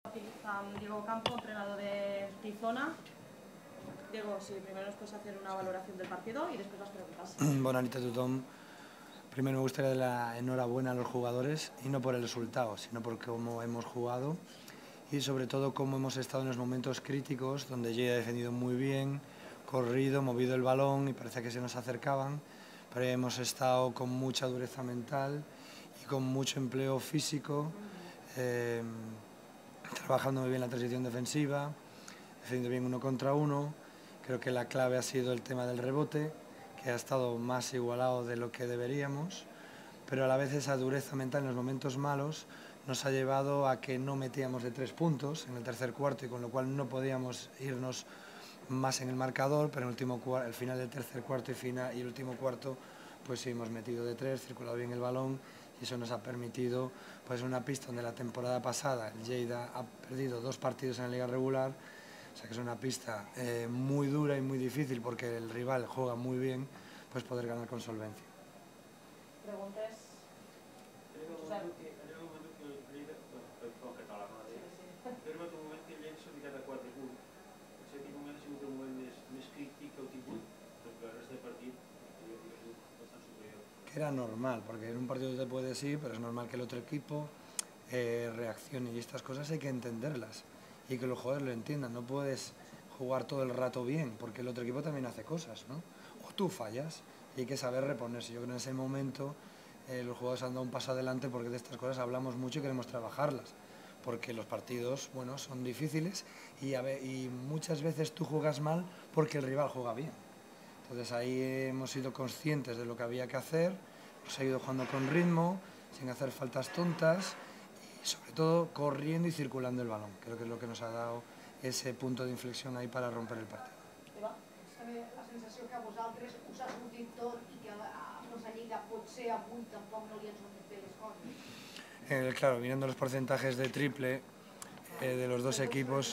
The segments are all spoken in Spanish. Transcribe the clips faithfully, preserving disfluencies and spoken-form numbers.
Diego Campo, entrenador de Tizona. Diego, si primero nos puedes hacer una valoración del partido y después las preguntas. Bona nit a tothom. Primero me gustaría dar la enhorabuena a los jugadores, y no por el resultado, sino por cómo hemos jugado y sobre todo cómo hemos estado en los momentos críticos, donde yo he defendido muy bien, corrido, movido el balón y parecía que se nos acercaban, pero hemos estado con mucha dureza mental y con mucho empleo físico, eh, trabajando muy bien la transición defensiva, defendiendo bien uno contra uno. Creo que la clave ha sido el tema del rebote, que ha estado más igualado de lo que deberíamos, pero a la vez esa dureza mental en los momentos malos nos ha llevado a que no metíamos de tres puntos en el tercer cuarto y con lo cual no podíamos irnos más en el marcador, pero en el, último, el final del tercer cuarto y, final, y el último cuarto pues sí hemos metido de tres, circulado bien el balón y eso nos ha permitido pues una pista donde la temporada pasada el Lleida ha perdido dos partidos en la liga regular. O sea que es una pista eh, muy dura y muy difícil porque el rival juega muy bien, pues poder ganar con solvencia. Preguntes. Que era normal, porque en un partido te puedes ir, pero es normal que el otro equipo eh, reaccione y estas cosas hay que entenderlas y que los jugadores lo entiendan. No puedes jugar todo el rato bien, porque el otro equipo también hace cosas, ¿no? O tú fallas y hay que saber reponerse. Yo creo que en ese momento eh, los jugadores han dado un paso adelante porque de estas cosas hablamos mucho y queremos trabajarlas, porque los partidos, bueno, son difíciles y, a ver, y muchas veces tú juegas mal porque el rival juega bien. Entonces ahí hemos sido conscientes de lo que había que hacer, hemos seguido jugando con ritmo, sin hacer faltas tontas y sobre todo corriendo y circulando el balón. Creo que es lo que nos ha dado ese punto de inflexión ahí para romper el partido. Eva, és també la sensació que vosaltres us ha sortit tot i que a la Lliga potser avui tampoc no li han sortit bé les coses. Eh, claro, mirando los porcentajes de triple eh, de los dos equipos,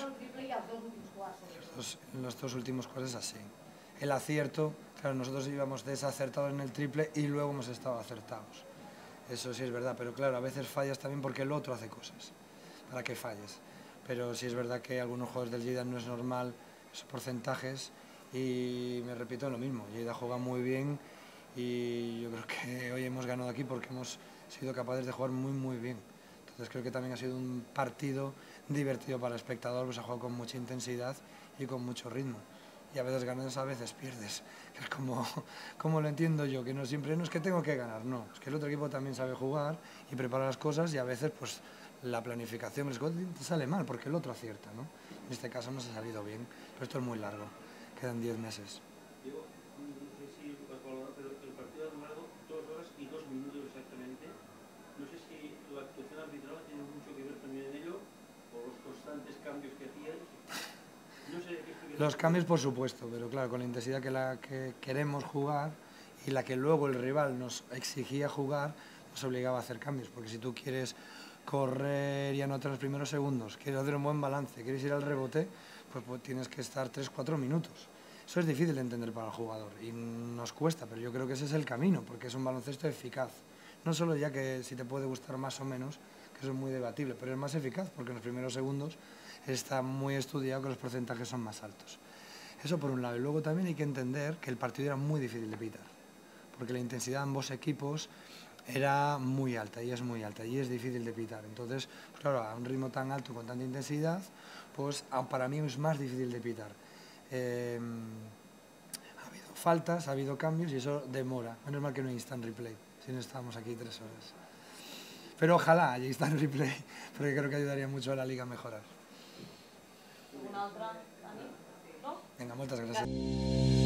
en los dos últimos cuartos es así. El acierto, claro, nosotros íbamos desacertados en el triple y luego hemos estado acertados. Eso sí es verdad, pero claro, a veces fallas también porque el otro hace cosas para que falles. Pero sí es verdad que algunos jugadores del Lleida no es normal esos porcentajes y me repito lo mismo, Lleida juega muy bien y yo creo que hoy hemos ganado aquí porque hemos sido capaces de jugar muy muy bien. Entonces creo que también ha sido un partido divertido para el espectador, pues ha jugado con mucha intensidad y con mucho ritmo. Y a veces ganas, a veces pierdes. Es como, como lo entiendo yo, que no siempre no es que tengo que ganar, no, es que el otro equipo también sabe jugar y prepara las cosas y a veces pues la planificación te sale mal porque el otro acierta, ¿no? En este caso nos ha salido bien, pero esto es muy largo, quedan diez meses. Diego, no sé si has valorado, pero el partido ha durado dos horas y dos minutos exactamente. No sé si la actuación arbitral tiene mucho que ver también en ello, o los constantes cambios que hacíais. No sé qué Los cambios, por supuesto, pero claro, con la intensidad que, la que queremos jugar y la que luego el rival nos exigía jugar, nos obligaba a hacer cambios, porque si tú quieres correr y anotar los primeros segundos, quieres hacer un buen balance, quieres ir al rebote, pues, pues tienes que estar tres cuatro minutos. Eso es difícil de entender para el jugador y nos cuesta, pero yo creo que ese es el camino, porque es un baloncesto eficaz. No solo ya que si te puede gustar más o menos, que eso es muy debatible, pero es más eficaz porque en los primeros segundos está muy estudiado que los porcentajes son más altos. Eso por un lado. Y luego también hay que entender que el partido era muy difícil de pitar, porque la intensidad de ambos equipos era muy alta y es muy alta y es difícil de pitar. Entonces, claro, a un ritmo tan alto con tanta intensidad, pues para mí es más difícil de pitar. Eh, ha habido faltas, ha habido cambios y eso demora. Menos mal que no hay instant replay, si no estábamos aquí tres horas. Pero ojalá haya instant replay, porque creo que ayudaría mucho a la liga a mejorar. Una altra, Dani? No? Venga, moltes gràcies.